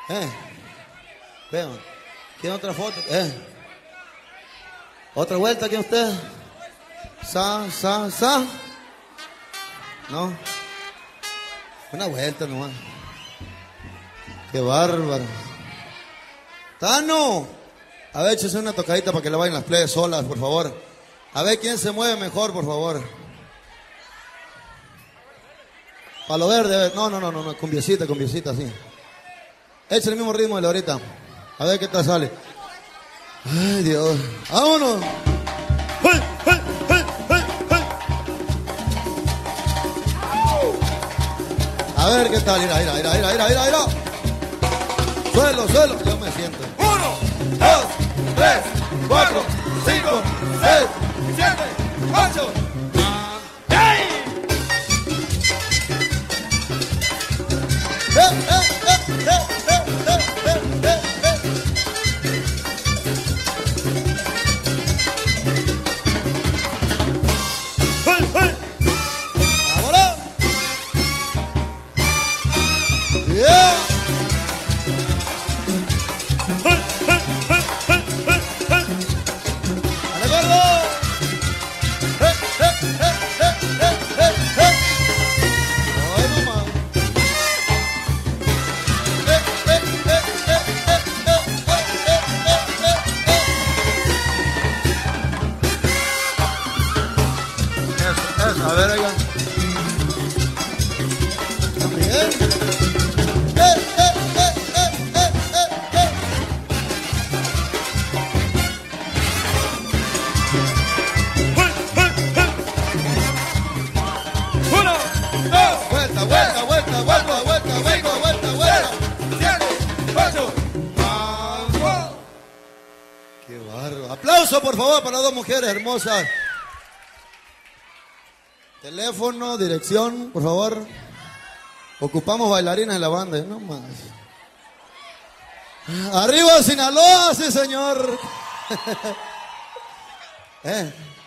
Vean. ¿Quiere otra foto? ¿Otra vuelta aquí usted? Sa. No. Una vuelta nomás. Qué bárbaro. Tano. A ver, échese una tocadita para que le vayan las plebes solas, por favor. A ver quién se mueve mejor, por favor. Palo verde, a ver. No, cumbiecita, sí. Échale el mismo ritmo de la ahorita. A ver qué tal sale. Ay, Dios. ¡Vámonos! A ver qué tal. Mira. Suelo. Yo me siento. 1, 2, 3, 4, 5, 6, 7, 8. A ver, oiga. También. Uno, dos. Vuelta. 7, 8. Qué bárbaro. Aplauso, por favor, para las dos mujeres hermosas. Teléfono, dirección, por favor. Ocupamos bailarinas en la banda, no más. ¡Arriba Sinaloa, sí señor!